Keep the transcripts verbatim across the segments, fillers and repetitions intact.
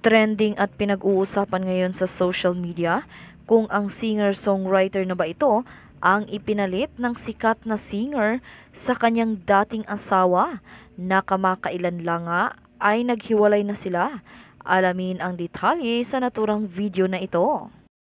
Trending at pinag-uusapan ngayon sa social media kung ang singer-songwriter na ba ito ang ipinalit ng sikat na singer sa kanyang dating asawa na kamakailan lang nga ay naghiwalay na sila. Alamin ang detalye sa naturang video na ito.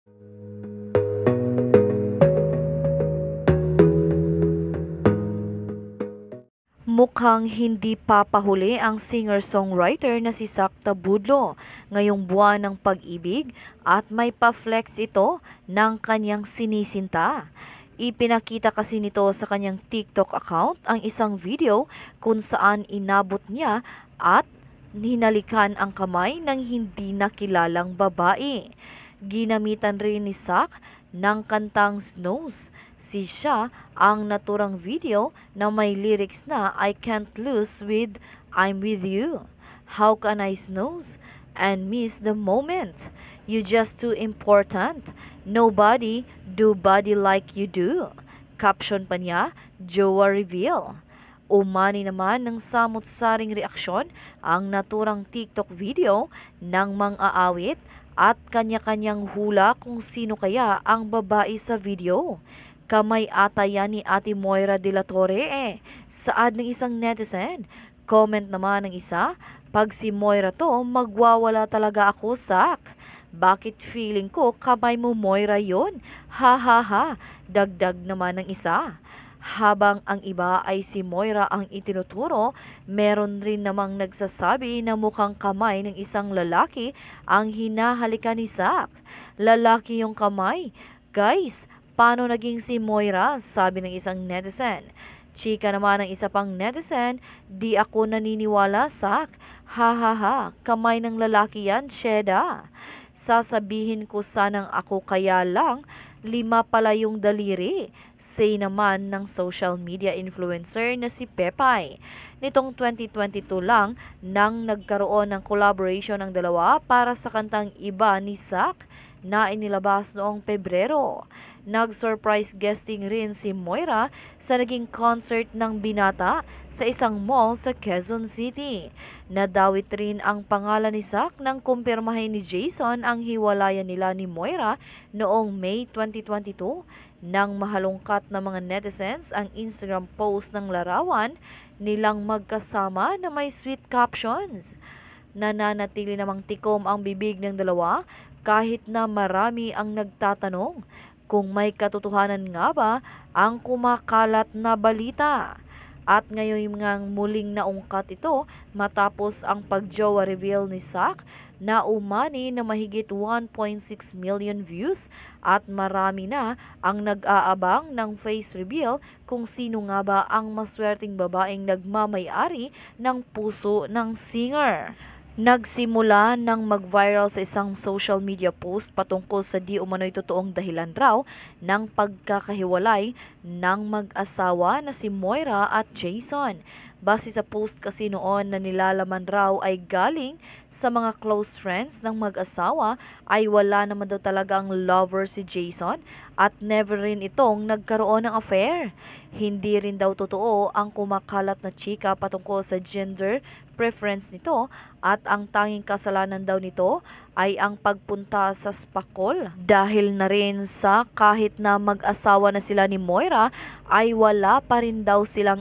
Mukhang hindi papahuli ang singer-songwriter na si Sakta Budlo ngayong buwan ng pag-ibig at may pa-flex ito ng kanyang sinisinta. Ipinakita kasi nito sa kanyang TikTok account ang isang video kung saan inabot niya at hinalikan ang kamay ng hindi nakilalang babae. Ginamitan rin ni Sak ng kantang Snows. Si siya ang naturang video na may lyrics na I can't lose with I'm with you. How can I snooze and miss the moment? You just too important. Nobody do body like you do. Caption pa niya, Jowa reveal. Umani naman ng samot-saring reaksyon ang naturang TikTok video ng mang-aawit at kanya-kanyang hula kung sino kaya ang babae sa video. Kamay ata yan ni Ate Moira de la Torre eh, saad ng isang netizen. Comment naman ng isa, pag si Moira to, magwawala talaga ako, Sak. Bakit feeling ko kamay mo Moira yon? Ha ha ha, dagdag naman ng isa. Habang ang iba ay si Moira ang itinuturo, meron rin namang nagsasabi na mukhang kamay ng isang lalaki ang hinahalikan ni Sak. Lalaki yung kamay. Guys, paano naging si Moira? Sabi ng isang netizen. Chika naman ng isa pang netizen, di ako naniniwala, Sak. Ha ha ha, kamay ng lalaki yan, Sheda. Sasabihin ko sanang ako kaya lang, lima pala yung daliri. Say naman ng social media influencer na si Pepay. Nitong twenty twenty-two lang nang nagkaroon ng collaboration ng dalawa para sa kantang Iba ni Sak na inilabas noong Pebrero. Nag-surprise guesting rin si Moira sa naging concert ng Binata sa isang mall sa Quezon City. Nadawit rin ang pangalan ni Sak nang kumpirmahin ni Jason ang hiwalayan nila ni Moira noong May twenty twenty-two. Nang mahalungkat ng mga netizens ang Instagram post ng larawan nilang magkasama na may sweet captions. Nananatili namang tikom ang bibig ng dalawa kahit na marami ang nagtatanong kung may katotohanan nga ba ang kumakalat na balita. At ngayon nga muling naungkat ito matapos ang pagjowa reveal ni Sak na umani na mahigit one point six million views at marami na ang nag-aabang ng face reveal kung sino nga ba ang maswerteng babaeng nagmamay-ari ng puso ng singer. Nagsimula nang mag-viral sa isang social media post patungkol sa di umano'y totoong dahilan raw ng pagkakahiwalay ng mag-asawa na si Moira at Jason. Base sa post kasi noon na nilalaman raw ay galing sa mga close friends ng mag-asawa ay wala naman daw talagang lover si Jason at never rin itong nagkaroon ng affair. Hindi rin daw totoo ang kumakalat na chika patungkol sa gender preference nito at ang tanging kasalanan daw nito ay ang pagpunta sa spakol dahil na rin sa kahit na mag-asawa na sila ni Moira ay wala pa rin daw silang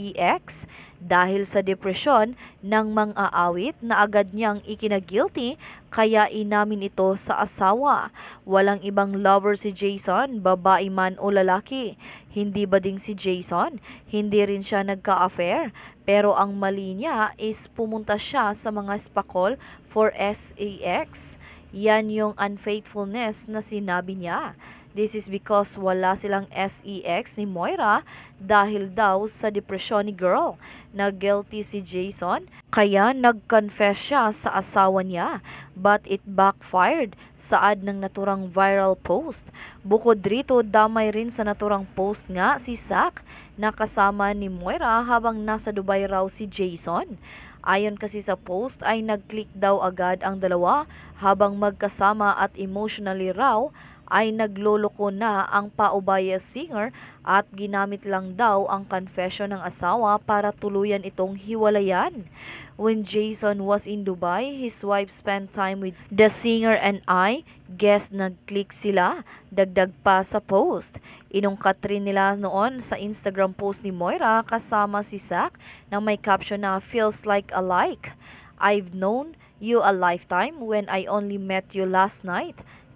sex dahil sa depresyon ng mang-aawit na agad niyang ikinagilty kaya inamin ito sa asawa. Walang ibang lover si Jason, babae man o lalaki. Hindi ba ding si Jason? Hindi rin siya nagka-affair. Pero ang mali niya is pumunta siya sa mga spakol for sex. Yan yung unfaithfulness na sinabi niya. This is because wala silang sex ni Moira dahil daw sa depresyon ni girl. Nag-guilty si Jason kaya nag-confess siya sa asawa niya but it backfired saad ng naturang viral post. Bukod rito, damay rin sa naturang post nga si Sak na kasama ni Moira habang nasa Dubai raw si Jason. Ayon kasi sa post ay nag-click daw agad ang dalawa habang magkasama at emotionally raw ay nagloloko na ang paubaya singer at ginamit lang daw ang confession ng asawa para tuluyan itong hiwalayan. When Jason was in Dubai, his wife spent time with the singer and I guess nag-click sila, dagdag pa sa post. Inungkat rin nila noon sa Instagram post ni Moira kasama si Zac na may caption na feels like a like. I've known you a lifetime when I only met you last night.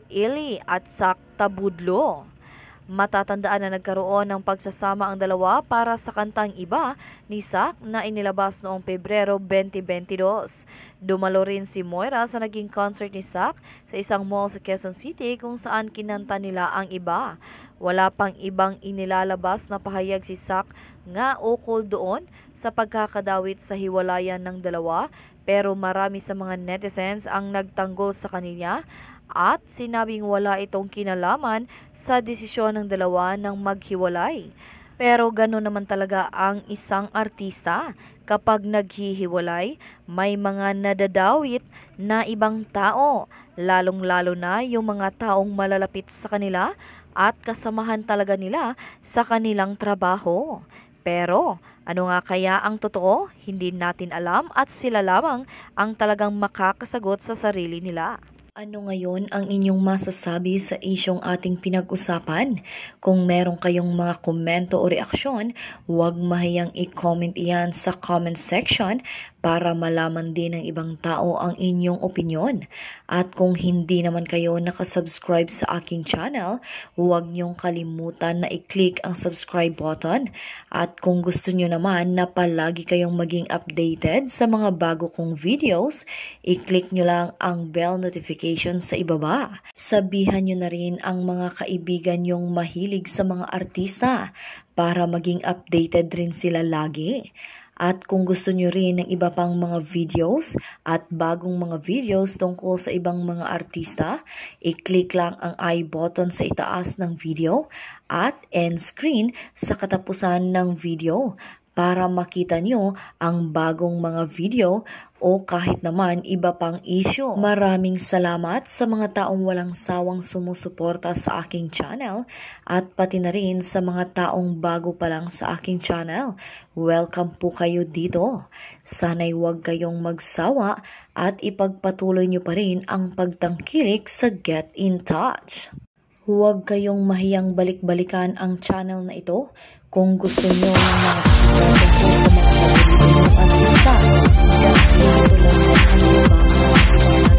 Ili at Zac Tabudlo. Matatandaan na nagkaroon ng pagsasama ang dalawa para sa kantang Iba ni Zac na inilabas noong Pebrero twenty twenty-two. Dumalo rin si Moira sa naging concert ni Zac sa isang mall sa Quezon City kung saan kinanta nila ang Iba. Wala pang ibang inilalabas na pahayag si Zac nga ukol doon sa pagkakadawit sa hiwalayan ng dalawa, pero marami sa mga netizens ang nagtanggol sa kanya at sinabing wala itong kinalaman sa desisyon ng dalawa ng maghiwalay. Pero gano'n naman talaga ang isang artista. Kapag naghihiwalay, may mga nadadawit na ibang tao, lalong-lalo na yung mga taong malalapit sa kanila at kasamahan talaga nila sa kanilang trabaho. Pero ano nga kaya ang totoo? Hindi natin alam at sila lamang ang talagang makakasagot sa sarili nila. Ano ngayon ang inyong masasabi sa isyong ating pinag-usapan? Kung meron kayong mga komento o reaksyon, huwag mahiyang i-comment iyan sa comment section para malaman din ng ibang tao ang inyong opinyon. At kung hindi naman kayo nakasubscribe sa aking channel, huwag niyong kalimutan na i-click ang subscribe button. At kung gusto niyo naman na palagi kayong maging updated sa mga bago kong videos, i-click niyo lang ang bell notification sa ibaba. Sabihan niyo na rin ang mga kaibigan niyong mahilig sa mga artista para maging updated rin sila lagi. At kung gusto nyo rin ng iba pang mga videos at bagong mga videos tungkol sa ibang mga artista, i-click lang ang I button sa itaas ng video at end screen sa katapusan ng video para makita nyo ang bagong mga video o kahit naman iba pang issue. Maraming salamat sa mga taong walang sawang sumusuporta sa aking channel at pati na rin sa mga taong bago pa lang sa aking channel. Welcome po kayo dito. Sana'y huwag kayong magsawa at ipagpatuloy nyo pa rin ang pagtangkilik sa Get in Touch. Huwag kayong mahiyang balik-balikan ang channel na ito kung gusto nyo ng mga tungkol sa mga paborito ng artista. Dahil ito lang ang